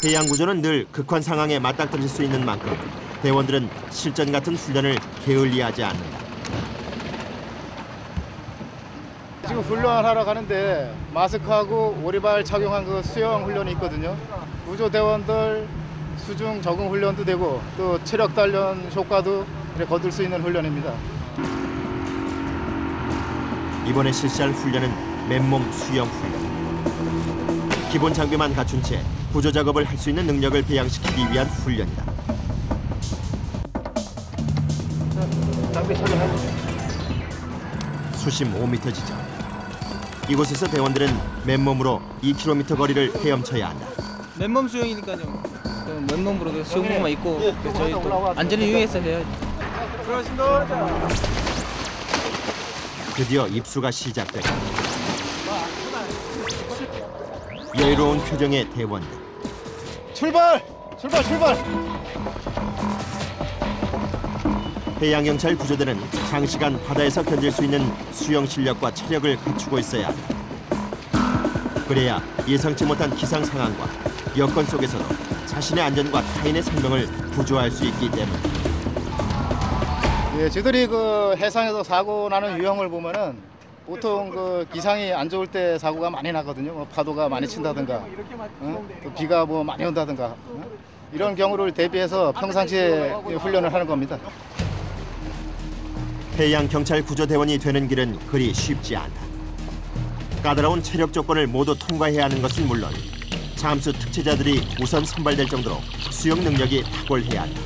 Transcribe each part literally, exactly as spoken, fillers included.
해양 구조는 늘 극한 상황에 맞닥뜨릴 수 있는 만큼 대원들은 실전 같은 훈련을 게을리하지 않는다. 지금 훈련하러 가는데 마스크하고 오리발 착용한 그 수영 훈련이 있거든요. 구조대원들 수중 적응 훈련도 되고 또 체력 단련 효과도 거둘 수 있는 훈련입니다. 이번에 실시할 훈련은 맨몸 수영 훈련. 기본 장비만 갖춘 채 구조 작업을 할 수 있는 능력을 배양시키기 위한 훈련이다. 장비 착용해보세요. 수심 오 미터 지점. 이곳에서 대원들은 맨몸으로 이 킬로미터 거리를 헤엄쳐야 한다. 맨몸 수영이니까요. 맨몸으로 수영복만 입고 저희 또 안전을 위해서 해야죠. 드디어 입수가 시작된다. 여유로운 표정의 대원들. 출발! 출발! 출발! 해양경찰 구조대는 장시간 바다에서 견딜 수 있는 수영 실력과 체력을 갖추고 있어야 한다. 그래야 예상치 못한 기상 상황과 여건 속에서도 자신의 안전과 타인의 생명을 구조할 수 있기 때문이다. 예, 저희들이 그 해상에서 사고 나는 유형을 보면은 보통 그 기상이 안 좋을 때 사고가 많이 나거든요. 뭐 파도가 많이 친다든가, 어? 또 비가 뭐 많이 온다든가, 어? 이런 경우를 대비해서 평상시에 훈련을 하는 겁니다. 해양경찰 구조대원이 되는 길은 그리 쉽지 않다. 까다로운 체력 조건을 모두 통과해야 하는 것은 물론 잠수 특채자들이 우선 선발될 정도로 수영 능력이 탁월해야 한다.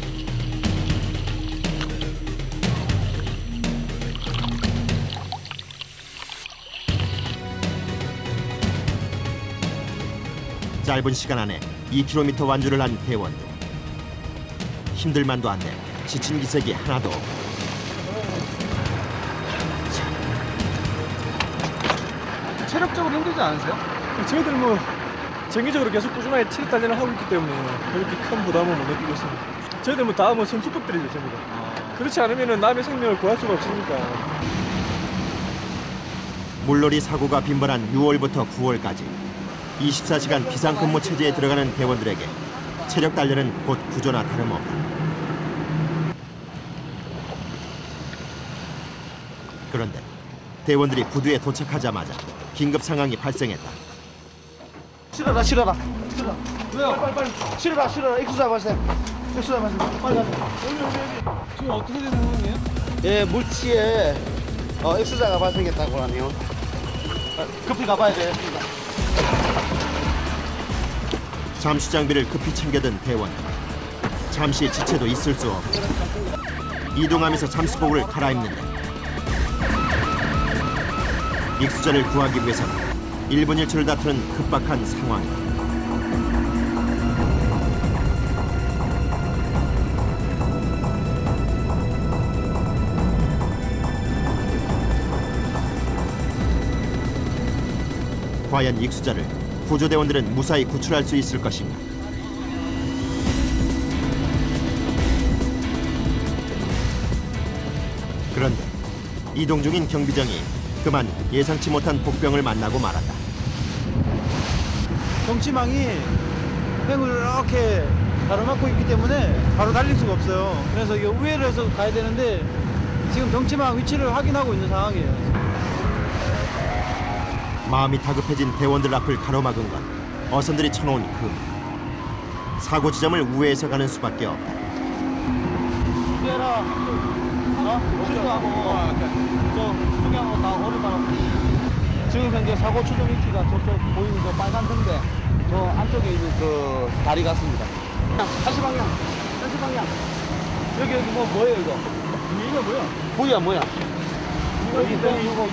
짧은 시간 안에 이 킬로미터 완주를 한 대원들. 힘들만도 않네. 지친 기색이 하나도 없고. 체력적으로 힘들지 않으세요? 저희들 뭐 정기적으로 계속 꾸준하게 체력 단련을 하고 있기 때문에 그렇게 큰 부담은 못 느끼고 있습니다. 저희들 뭐 다 뭐 선수급들이죠, 전부 다. 아... 그렇지 않으면 남의 생명을 구할 수가 없으니까. 물놀이 사고가 빈번한 유월부터 구월까지 이십사 시간 비상근무 체제에 들어가는 대원들에게 체력 단련은 곧 구조나 다름없다. 그런데 대원들이 부두에 도착하자마자 긴급 상황이 발생했다. 실어라 실어라 실어라. 왜요? 빨리 빨리 실어라 실어라. 익수자 발생. 익수자 발생. 빨리 가자. 여기 여기 여기. 지금 어떻게 된 상황이에요? 예, 물치에 어, 익수자가 발생했다고 하네요. 아, 급히 가봐야 되겠습니다. 잠수 장비를 급히 챙겨든 대원들. 잠시 지체도 있을 수 없다. 이동하면서 잠수복을 갈아입는다. 익수자를 구하기 위해서는 일 분 일 초를 다투는 급박한 상황이다. 과연 익수자를 구조대원들은 무사히 구출할 수 있을 것인가? 그런데 이동 중인 경비정이 그만 예상치 못한 복병을 만나고 말았다. 정치망이 횡을 이렇게 가로막고 있기 때문에 바로 달릴 수가 없어요. 그래서 이게 우회를 해서 가야 되는데 지금 정치망 위치를 확인하고 있는 상황이에요. 마음이 다급해진 대원들 앞을 가로막은 건 어선들이 쳐놓은 금. 사고 지점을 우회해서 가는 수밖에 없다. 이래라. 어? 실어하고 저 수경하고 다 오른바람. 지금 현재 사고 추정 위치가 저쪽 보이는 저 빨간 등대 저 안쪽에 있는 그 다리 같습니다. 한시 방향, 한시 방향. 여기 여기 뭐 뭐예요 이거? 이거 뭐야? 뭐야 뭐야? 여기 여기 이거.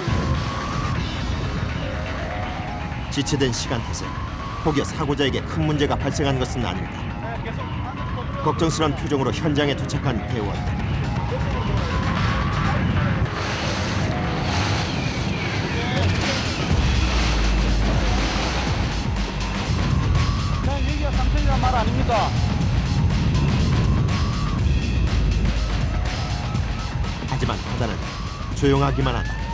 지체된 시간 탓에 혹여 사고자에게 큰 문제가 발생한 것은 아닌가. 걱정스러운 표정으로 현장에 도착한 대원들. 여기가 삼천이란 말 아닙니까? 하지만 바다는 조용하기만 하다.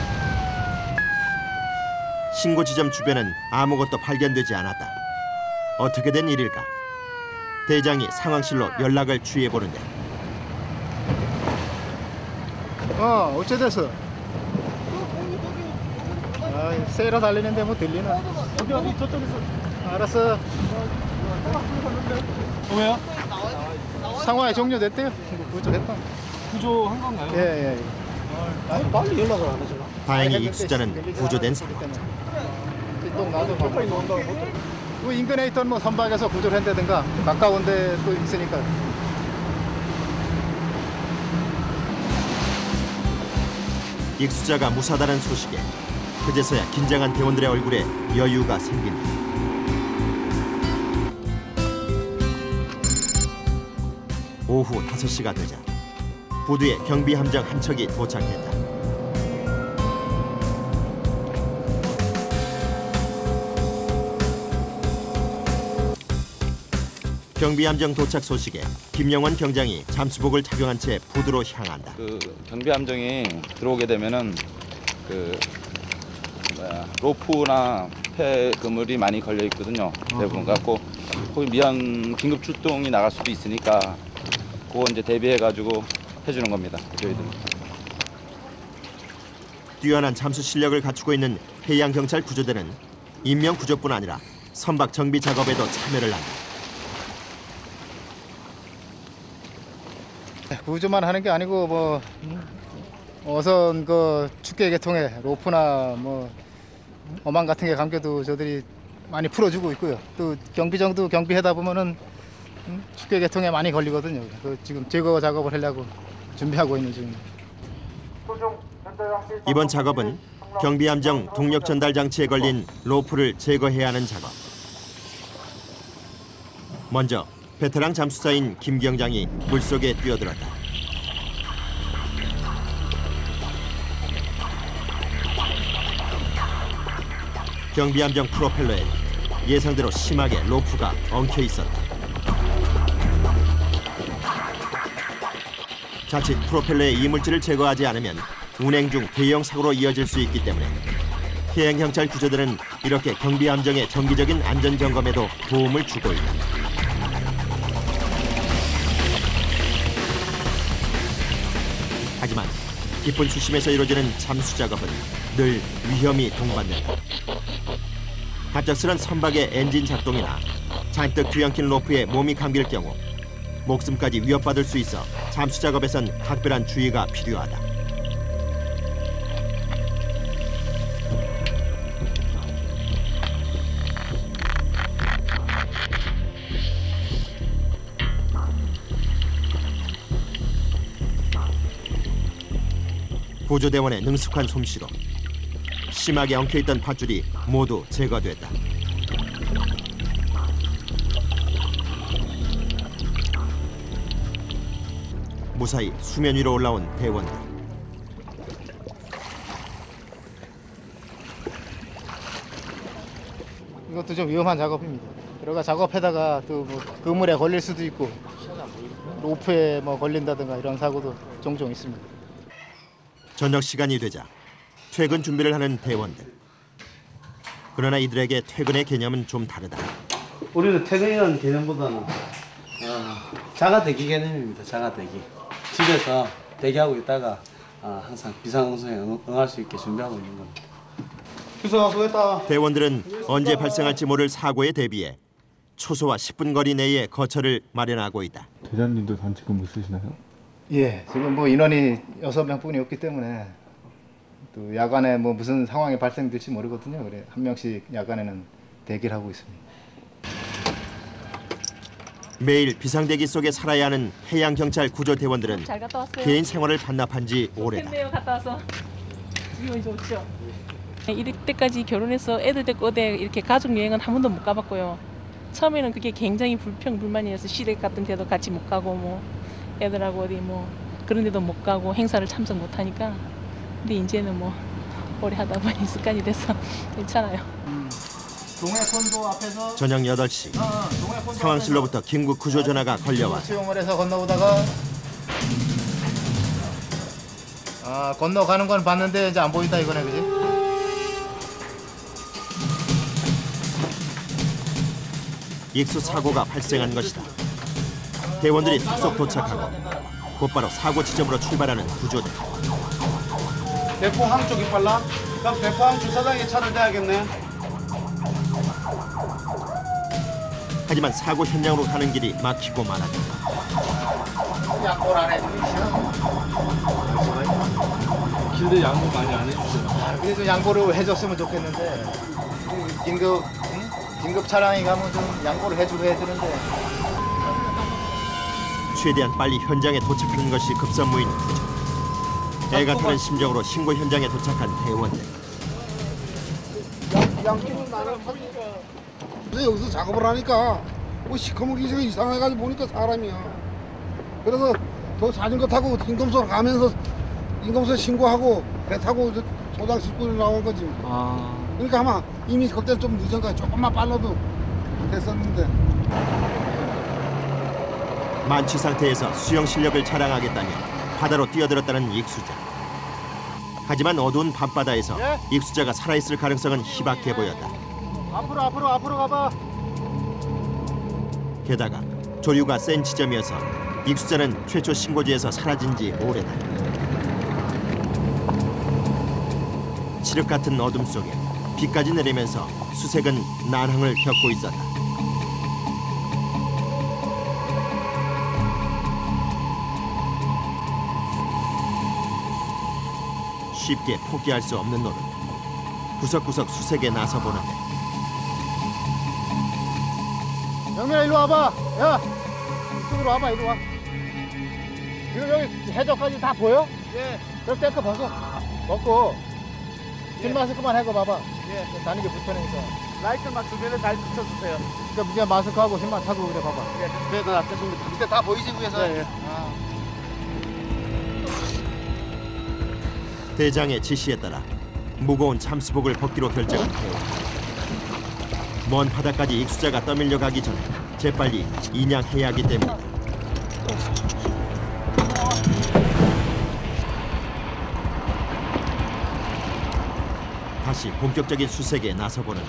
신고 지점 주변은 아무것도 발견되지 않았다. 어떻게 된 일일까? 대장이 상황실로 연락을 취해 보는데 어, 어째 됐어? 아, 세러 달리는데 뭐 들리나? 어디 어디 저쪽에서. 알았어. 어, 왜요? 상황이 종료됐대요. 구조했다. 구조한 건가요? 예, 예. 아니, 빨리 연락을 안 해줘. 다행히 이 숫자는 구조된 상황. 또 나도 가까이 논다고 그 인근에 있던 뭐 선박에서 구조를 한다든가 가까운 데 또 있으니까. 익수자가 무사다는 소식에 그제서야 긴장한 대원들의 얼굴에 여유가 생긴다. 오후 다섯 시가 되자 부두에 경비 함정 한 척이 도착했다. 경비 함정 도착 소식에 김영원 경장이 잠수복을 착용한 채 부두로 향한다. 그 경비 함정이 들어오게 되면은 그 뭐야, 로프나 폐 그물이 많이 걸려 있거든요. 대부분 갖고 거기 미안 긴급 출동이 나갈 수도 있으니까 그거 이제 대비해 가지고 해주는 겁니다. 저희들은. 뛰어난 잠수 실력을 갖추고 있는 해양 경찰 구조대는 인명 구조뿐 아니라 선박 정비 작업에도 참여를 한다. 구조만 하는 게 아니고 뭐 어선 그 축계 계통에 로프나 뭐 어망 같은 게 감겨도 저들이 많이 풀어주고 있고요. 또 경비정도 경비하다 보면은 축계 계통에 많이 걸리거든요. 그 지금 제거 작업을 하려고 준비하고 있는 중입니다. 이번 작업은 경비 함정 동력 전달 장치에 걸린 로프를 제거해야 하는 작업. 먼저 베테랑 잠수사인 김 경장이 물속에 뛰어들었다. 경비 함정 프로펠러에 예상대로 심하게 로프가 엉켜 있었다. 자칫 프로펠러의 이물질을 제거하지 않으면 운행 중 대형 사고로 이어질 수 있기 때문에 해양경찰 구조대는 이렇게 경비 함정의 정기적인 안전 점검에도 도움을 주고 있다. 하지만 깊은 수심에서 이루어지는 잠수 작업은 늘 위험이 동반된다. 갑작스런 선박의 엔진 작동이나 잔뜩 뒤엉킨 로프에 몸이 감길 경우 목숨까지 위협받을 수 있어 잠수 작업에선 각별한 주의가 필요하다. 구조대원의 능숙한 솜씨로 심하게 엉켜있던 밧줄이 모두 제거됐다. 무사히 수면 위로 올라온 대원들. 이것도 좀 위험한 작업입니다. 들어가 작업하다가 또 뭐 그물에 걸릴 수도 있고 로프에 뭐 걸린다든가 이런 사고도 종종 있습니다. 저녁 시간이 되자 퇴근 준비를 하는 대원들. 그러나 이들에게 퇴근의 개념은 좀 다르다. 우리는 퇴근이라는 개념보다는 어, 자가 대기 개념입니다. 자가 대기. 집에서 대기하고 있다가 어, 항상 비상응수에 응, 응할 수 있게 준비하고 있는 겁니다. 규서 수고했다. 대원들은 언제 발생할지 모를 사고에 대비해 초소와 십 분 거리 내에 거처를 마련하고 있다. 대장님도 단체 근무 쓰시나요? 예, 지금 뭐 인원이 여섯 명뿐이 없기 때문에 또 야간에 뭐 무슨 상황이 발생될지 모르거든요. 그래 한 명씩 야간에는 대기를 하고 있습니다. 매일 비상대기 속에 살아야 하는 해양경찰 구조대원들은 잘 갔다 왔어요. 개인 생활을 반납한 지 오래다. 좋네요, 갔다 와서. 기분이 좋죠. 이때까지 결혼해서 애들 데리고 어디 이렇게 가족 여행은 한 번도 못 가봤고요. 처음에는 그게 굉장히 불평 불만이어서 시댁 같은 데도 같이 못 가고 뭐 애들하고 어디 뭐 그런 데도 못 가고 행사를 참석 못 하니까 근데 이제는 뭐 오래 하다 보니 습관이 돼서 괜찮아요. 음, 동해콘도 앞에서 저녁 여덟 시 어, 동해콘도 상황실로부터 긴급 구조 전화가 걸려와 수용을 해서 건너오다가 아 건너가는 건 봤는데 이제 안 보인다 이거네, 그지? 익수 사고가 발생한 것이다. 대원들이 속속 도착하고 곧바로 사고 지점으로 출발하는 구조대. 대포항 쪽이 빨라? 그럼 대포항 주차장에 차를 대야겠네. 하지만 사고 현장으로 가는 길이 막히고 말았다. 양보를 안 해주시죠? 길대 양보 많이 안 해주세요. 그래서 양보를 해줬으면 좋겠는데 긴급 응? 긴급 차량이 가면 좀 양보를 해주고 해야 되는데. 최대한 빨리 현장에 도착하는 것이 급선무인 구조. 애가 타는 심정으로 신고 현장에 도착한 대원들. 양쪽은 나는 그래서 여기서 작업을 하니까 뭐 시커멓게 이상해가지고 보니까 사람이야. 그래서 더 자전거 타고 인검소 가면서 인검소에 신고하고 배 타고 소장 싣고 나온 거지. 아. 그러니까 아마 이미 그때 좀 늦은가 조금만 빨라도 됐었는데. 만취 상태에서 수영 실력을 자랑하겠다며 바다로 뛰어들었다는 익수자. 하지만 어두운 밤바다에서 예? 익수자가 살아있을 가능성은 희박해 보였다. 앞으로 앞으로 앞으로 가봐. 게다가 조류가 센 지점이어서 익수자는 최초 신고지에서 사라진 지 오래다. 칠흑 같은 어둠 속에 비까지 내리면서 수색은 난항을 겪고 있었다. 쉽게 포기할 수 없는 노릇. 구석구석 수색에 나서 보는데 영민아 일로 와봐. 야 이쪽으로 와봐. 이리 와. 지금 여기 해저까지 다 보여? 예. 그럼 탱크 벗어. 벗고 길 마스크만 해고 봐봐. 예. 다니게 불편하니까. 라이트만 주변에 잘 붙여주세요. 그러니까 이제 마스크하고 힘만 타고 그래 봐봐. 예, 그래도 낫겠습니다. 밑에 다 보이지 위에서? 예, 예. 아. 대장의 지시에 따라 무거운 잠수복을 벗기로 결정한 대원. 먼 바다까지 익수자가 떠밀려 가기 전에 재빨리 인양해야 하기 때문이다. 다시 본격적인 수색에 나서보는데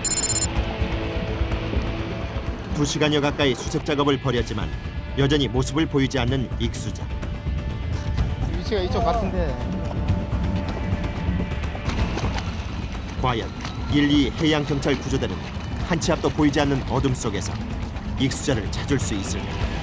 두 시간여 가까이 수색 작업을 벌였지만 여전히 모습을 보이지 않는 익수자. 위치가 이쪽 같은데. 과연 일, 이 해양경찰 구조대는 한치 앞도 보이지 않는 어둠 속에서 익수자를 찾을 수 있을까?